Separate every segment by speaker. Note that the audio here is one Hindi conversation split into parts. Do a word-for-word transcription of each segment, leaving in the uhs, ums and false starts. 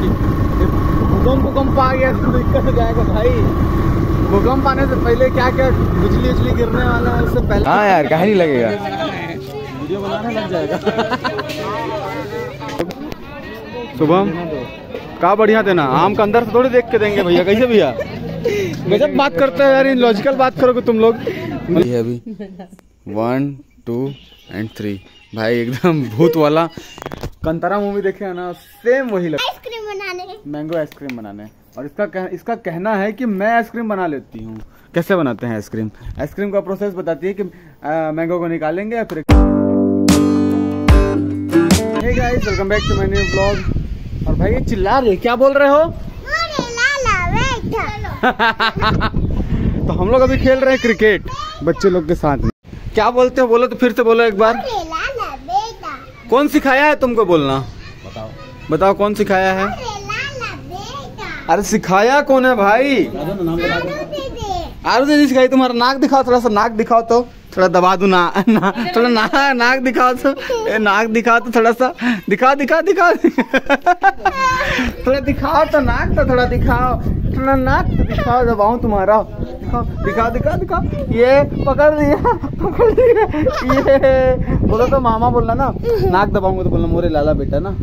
Speaker 1: क्योंकि भूकंप भूकंप आ गया तो दिक्कत हो जाएगा भाई। भूकंप आने से पहले क्या क्या बिजली उजली गिरने वाला है उससे पहले। हाँ यार कहीं नहीं लगेगा, वीडियो बनाने लग जाएगा। शुभम का बढ़िया देना, आम का अंदर से थोड़ी देख के देंगे भैया, कैसे भैया गजब बात करते हो यार, इन लॉजिकल बात करोगे तुम लोग। ये अभी वन टू एंड थ्री भाई एकदम भूत वाला कंतारा मूवी देखे है ना, सेम वही लगता है। आइसक्रीम बनाने, मैंगो आइसक्रीम बनाने। और इसका कह, इसका कहना है कि मैं आइसक्रीम बना लेती हूँ। कैसे बनाते हैं आइसक्रीम? आइसक्रीम का प्रोसेस बताती है कि आ, मैंगो को निकालेंगे या फिर। Hey guys, welcome back to my new vlog. और भाई ये चिल्ला रहे, क्या बोल रहे हो? तो हम लोग अभी खेल रहे हैं क्रिकेट बच्चे लोग के साथ में। क्या बोलते हो? बोलो तो फिर से बोलो एक बार। कौन सिखाया है तुमको बोलना? बताओ बताओ कौन सिखाया है? अरे सिखाया कौन है भाई? आरू दीदी सिखाई। तुम्हारा नाक दिखाओ, थोड़ा सा नाक दिखाओ तो थोड़ा दबा दूं ना, ना थोड़ा ना, नाक दिखाओ तो ए, नाक दिखाओ तो थोड़ा सा दिखाओ दिखाओ दिखाओ थोड़ा दिखाओ तो नाक तो थोड़ा दिखाओ, थोड़ा नाक तो दिखाओ, दबाऊं तुम्हारा, दिखाओ दिखाओ दिखाओ दिखाओ। ये पकड़ लिया पकड़ लिया। ये बोलो तो मामा बोलना ना, नाक दबाऊंगा तो बोलना मोरे लाला बेटा ना।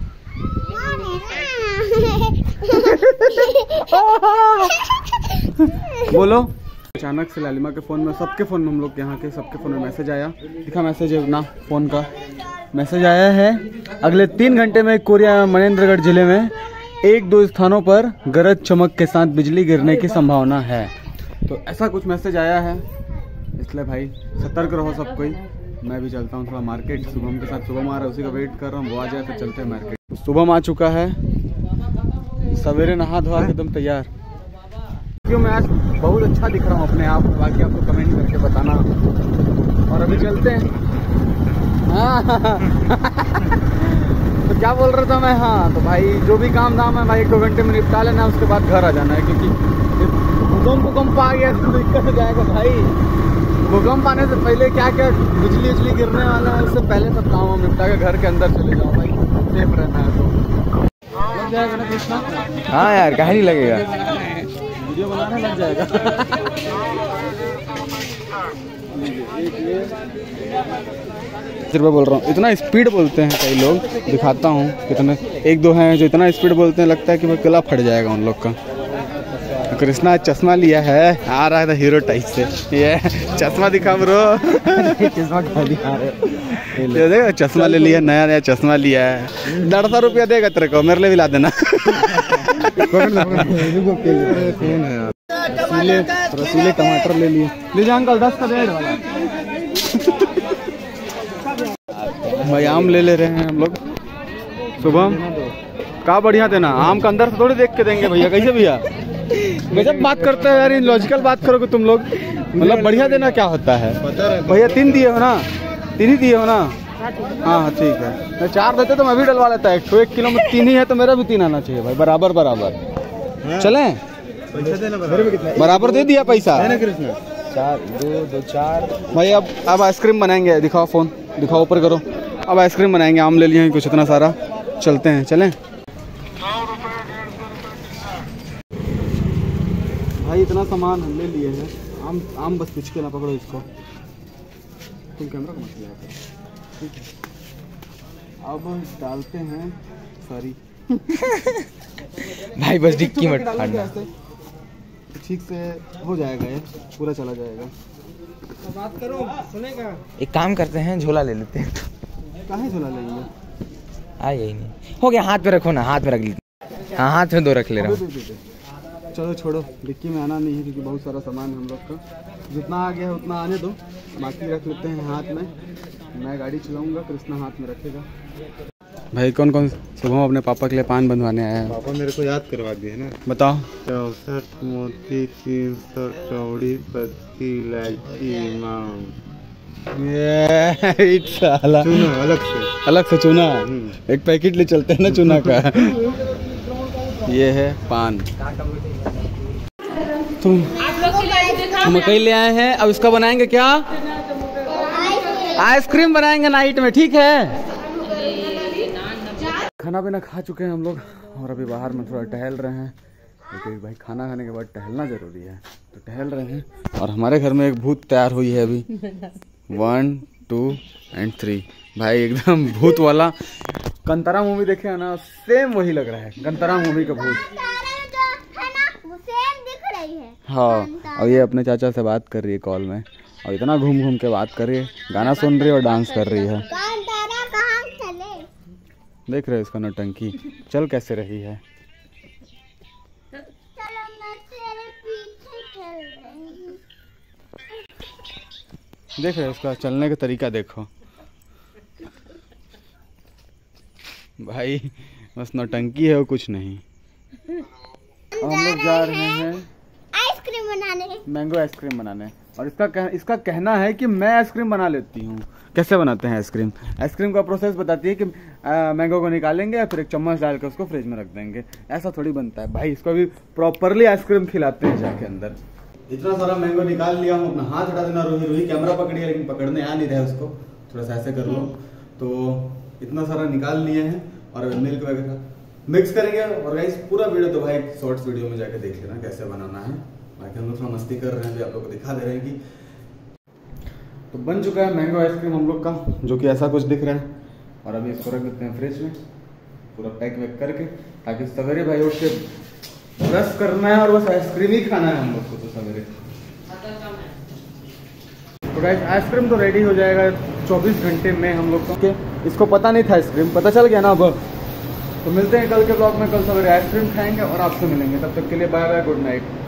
Speaker 1: बोलो। अचानक से लालिमा के फ़ोन में, सबके फ़ोन में, हम लोग यहाँ के सबके फ़ोन में मैसेज आया। दिखा मैसेज है ना, फ़ोन का मैसेज आया है। अगले तीन घंटे में कोरिया मनेंद्रगढ़ जिले में एक दो स्थानों पर गरज चमक के साथ बिजली गिरने की संभावना है। तो ऐसा कुछ मैसेज आया है, इसलिए भाई सतर्क रहो सब कोई। मैं भी चलता हूँ थोड़ा मार्केट, शुभम के साथ। शुभम आ रहा है, उसी का वेट कर रहा हूँ, वो आ जाए तो चलते हैं मार्केट। शुभम आ चुका है, सवेरे नहा धोआ एकदम तैयार। क्यों मैं आज बहुत अच्छा दिख रहा हूँ अपने आप, बाकी आपको कमेंट करके बताना। और अभी चलते हैं। हाँ तो क्या बोल रहा था मैं? हाँ तो भाई जो भी काम धाम है भाई एक दो घंटे में निपटा लेना, उसके बाद घर आ जाना है, क्योंकि भूकंप भूकंप आ गया तो दिक्कत हो जाएगा भाई। भूकंप आने से पहले क्या क्या बिजली उजली गिरने वाला है उससे पहले सब काम हम निपटा के घर के अंदर चले जाओ भाई, सेफ रहना है। तो लग जाएगा ना कृष्णा? हाँ यार कहीं नहीं लगेगा, वीडियो बनाने लग जाएगा। रुपये बोल रहा हूँ, इतना स्पीड बोलते हैं कई लोग, दिखाता हूँ कितने। एक दो हैं जो इतना स्पीड बोलते हैं लगता है कि भाई गला फट जाएगा उन लोग का। कृष्णा चश्मा लिया है, आ रहा था हीरो टाइप से। ये चश्मा दिखा ब्रो। चश्मा दिखा रहे, देखो चश्मा ले लिया, नया नया चश्मा लिया है। डेढ़ सौ रुपया देगा तेरे को, मेरे लिए भी ला देना। रसीले रसीले टमाटर ले लिए, ले जाए अंकल दस का डेढ़ वाला। भाई आम ले ले रहे हैं हम लोग। शुभम का बढ़िया देना, आम का अंदर से थोड़ी देख के देंगे भैया, कैसे भैया गजब बात करते हो यार, इन लॉजिकल बात करोगे तुम लोग। मतलब बढ़िया देना क्या होता है भैया? तीन दिए हो ना? तीन ही दिए हो ना? हाँ ठीक है, मैं चार देते तो मैं भी डलवा लेता। एक तो एक किलो में तीन ही है तो मेरा भी तीन आना चाहिए भाई, बराबर बराबर। चलें? बराबर दे दिया पैसा। चार दो दो चार भाई। अब अब आइसक्रीम बनाएंगे, दिखाओ फ़ोन दिखाओ, ऊपर करो। अब आइसक्रीम बनाएंगे, आम ले लिए हैं कुछ इतना सारा, चलते हैं। चलें भाई, इतना सामान हम ले लिए हैं। आम आम बस पीछ के ना पकड़ो इसको, तुम कैमरा को मत लिया। ठीक है, अब डालते हैं सॉरी भाई, बस डिक्की मत फाड़ना, ठीक से हो जाएगा, ये पूरा चला जाएगा। तो बात करो, सुनेगा? एक काम करते हैं, झोला ले लेते हैं। कहाँ झोला लेंगे? आ यही नहीं हो गया, हाथ पे रखो ना, हाथ में रख लेते। हाँ हाथ में दो रख ले रहा हूँ। चलो छोड़ो, डिक्की में आना नहीं है क्योंकि बहुत सारा सामान है हम लोग का। जितना आ गया है उतना आने दो, बाकी रख लेते हैं हाथ में। मैं गाड़ी चलाऊंगा, कृष्णा हाथ में रखेगा। भाई कौन कौन सुबह अपने पापा के लिए पान बंधवाने आया है?
Speaker 2: पापा मेरे को याद करवा दिए ना।
Speaker 1: बताओ।
Speaker 2: चौसठ मोती, तीन सौ चौड़ी पत्ती, इलायची, मांग,
Speaker 1: साला
Speaker 2: चूना अलग से
Speaker 1: अलग से चूना एक पैकेट ले चलते हैं ना चूना का। ये है पान। तुम मकई ले आए हैं, अब इसका बनाएंगे क्या? आइसक्रीम बनाएंगे नाइट में, ठीक है। खाना पीना खा चुके हैं हम लोग और अभी बाहर में थोड़ा टहल रहे हैं क्योंकि भाई खाना खाने के बाद टहलना ज़रूरी है, तो टहल रहे हैं। और हमारे घर में एक भूत तैयार हुई है अभी, वन टू एंड थ्री। भाई एकदम भूत वाला, कंतारा मूवी देखे है ना, सेम वही लग रहा है, कंतारा मूवी का भूत। हाँ, और ये अपने चाचा से बात कर रही है कॉल में, और इतना घूम घूम के बात कर रही है, गाना सुन रही है और डांस कर रही है। देख रहे हो इसका नौटंकी, चल कैसे रही है। देख रहे हो इसका चलने का तरीका, देखो भाई, बस नौटंकी है और कुछ नहीं। अब हम लोग जा रहे हैं
Speaker 3: आइसक्रीम बनाने,
Speaker 1: मैंगो आइसक्रीम बनाने। और इसका कह, इसका कहना है कि मैं आइसक्रीम बना लेती हूँ। कैसे बनाते हैं आइसक्रीम? आइसक्रीम का प्रोसेस बताती है कि आ, मैंगो को निकालेंगे, फिर एक चम्मच डाल के उसको फ्रिज में रख देंगे। ऐसा थोड़ी बनता है भाई, इसको भी प्रॉपरली आइसक्रीम खिलाते हैं जाके अंदर। इतना सारा मैंगो निकाल लिया हूँ, अपना हाथ हटा देना। रोही रोही कैमरा पकड़िए, लेकिन पकड़ने आ नहीं रहा है उसको, थोड़ा सा ऐसे कर लो। तो इतना सारा निकाल लिए हैं और मिल्क वगैरह मिक्स करेंगे। और गाइस पूरा वीडियो तो भाई शॉर्ट्स वीडियो में जाके देख लेना कैसे बनाना है। बाकी हम लोग थोड़ा मस्ती कर रहे हैं, आप लोग को दिखा दे रहे हैं कि तो बन चुका है मैंगो आइसक्रीम हम लोग का, जो कि ऐसा कुछ दिख रहा है। और अभी इसको रख देते हैं फ्रिज में पूरा पैक वैक करके, ताकि सवेरे भाई उठ के ब्रश करना है और बस आइसक्रीम ही खाना है हम लोग को तो सवेरे। तो गाइस आइसक्रीम तो रेडी हो जाएगा चौबीस घंटे में हम लोग को। इसको पता नहीं था आइसक्रीम, पता चल गया ना अब। तो मिलते हैं कल के ब्लॉग में, कल सवेरे आइसक्रीम खाएंगे और आपसे मिलेंगे। तब तक के लिए बाय बाय, गुड नाइट।